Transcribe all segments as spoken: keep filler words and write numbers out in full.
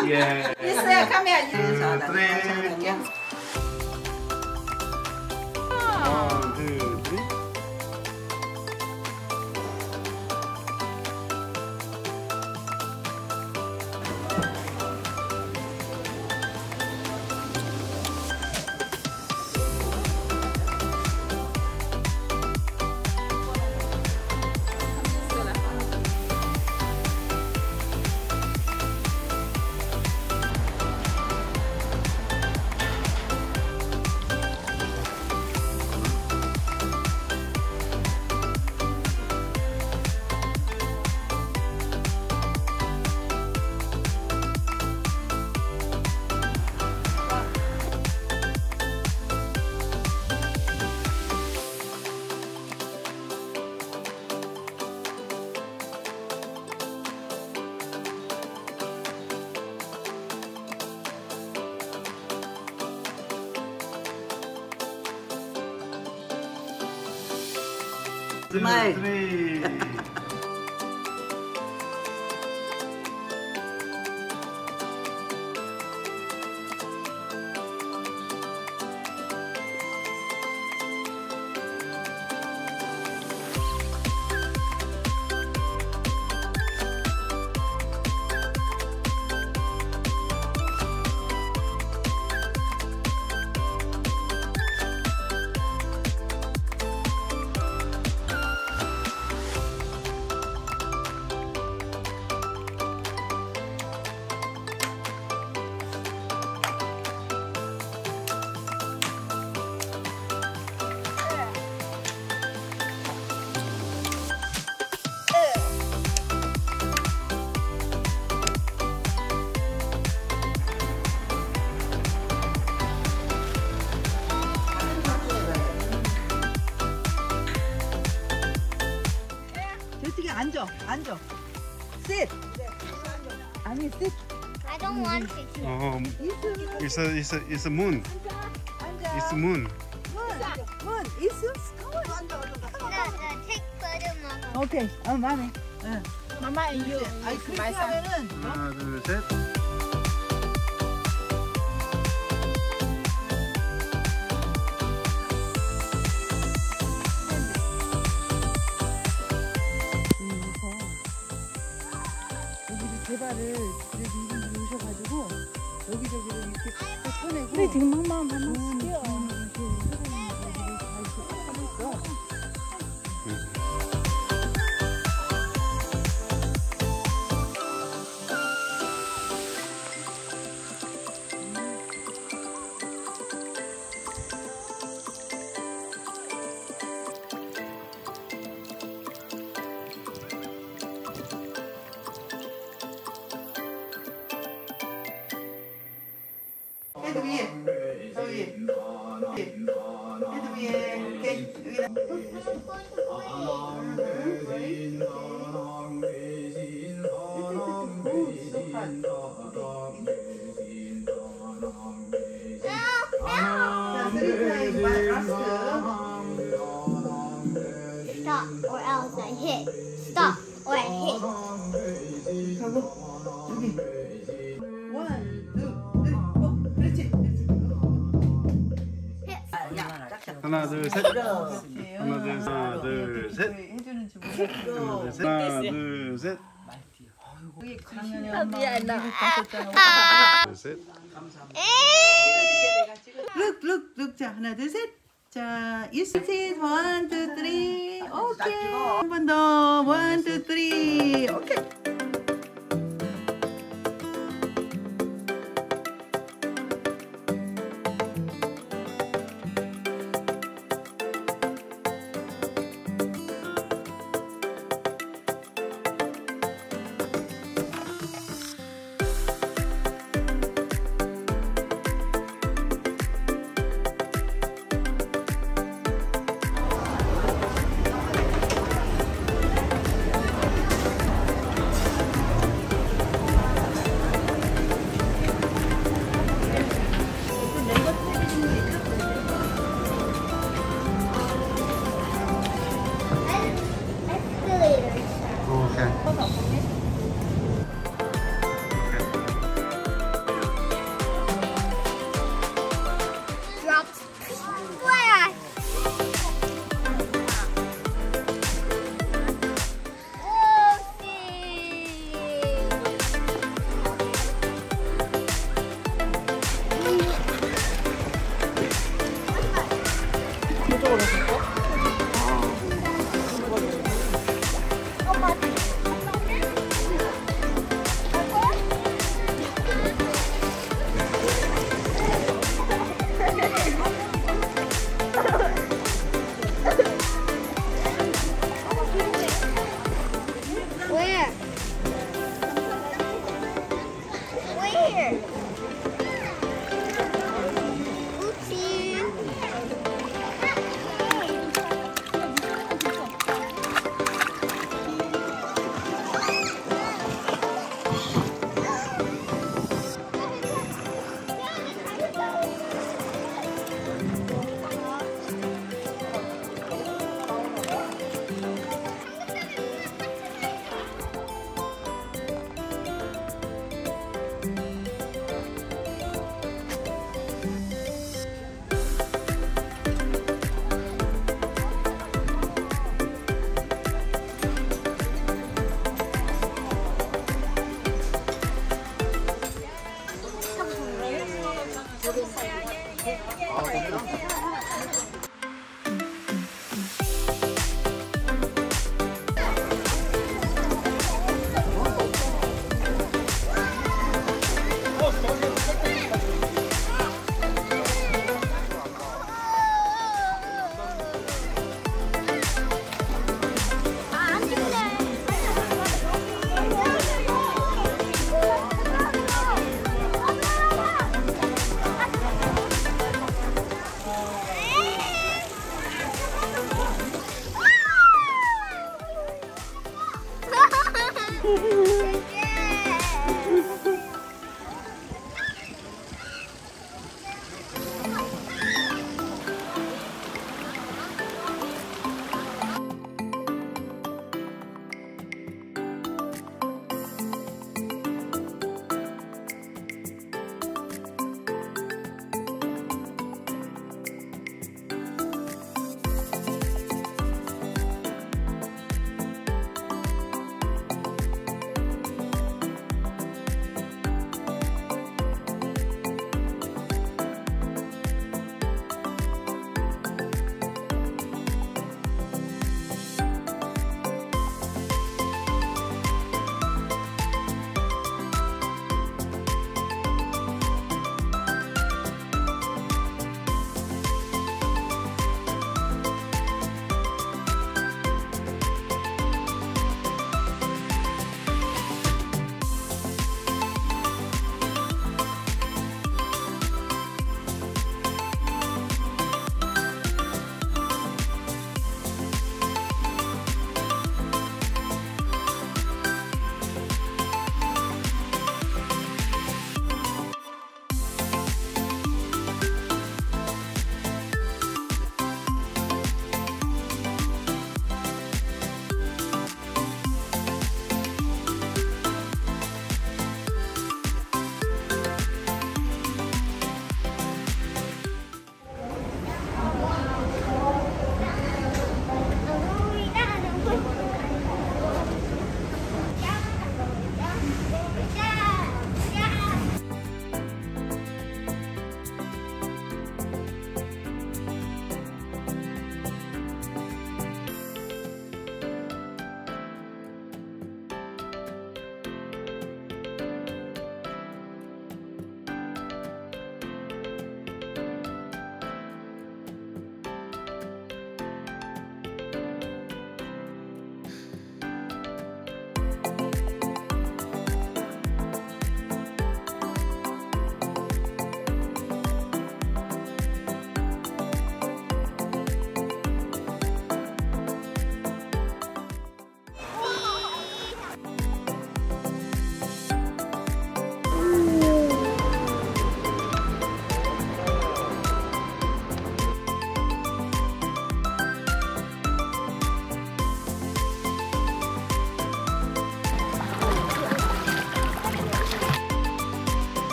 Yeah. Lisa, come here. Two, So, three. okay. One, two, three. Two, Smile. three. 저쪽에 앉아, 앉아. Sit. 아니, sit. I don't want to. Um, Is it's a, it's a, it's a moon. 앉아. It's a moon. 문, 문, is come on. No, no, take photo, Mama. 오케이, 어, 마음에. 응. Mama and you. 아니, 그렇게 하면은 하나, 둘, 셋. 여기를 개발을 그래도 이분들이 오셔가지고 여기저기를 이렇게 다 꺼내고 그래, 지금 엄마 엄마 좋은 쓰여. 좋은 이렇게 새로운 여기를 다 이렇게 하고 있어. 헤드 위에, 저 위에, 헤드 위에, 오케이, 여기다. 자, 쓰리 타임 라스트. Stop or else I hit. Stop or I hit. 가고, 여기. 원, 투, 쓰리, 포. 그렇지, 그렇지. 야, 짝짝. 하나, 둘, 셋. 그렇지. 하나, 둘, 하나, 둘, 셋. 해주는지 하나, 모르겠어. 둘, 셋. 하나, 둘, 셋. 여기 작년에 엄마 미국 아. 갔었잖아. 둘, 셋. Look, look, look. 자, 하나, 둘, 셋. 자, you sit it. One, two, three. 오케이. 한 번 더. One, two, three. 오케이. here. Oopsie.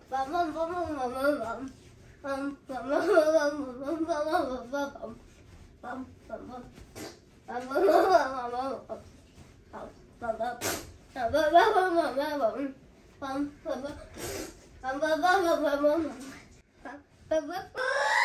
Bum,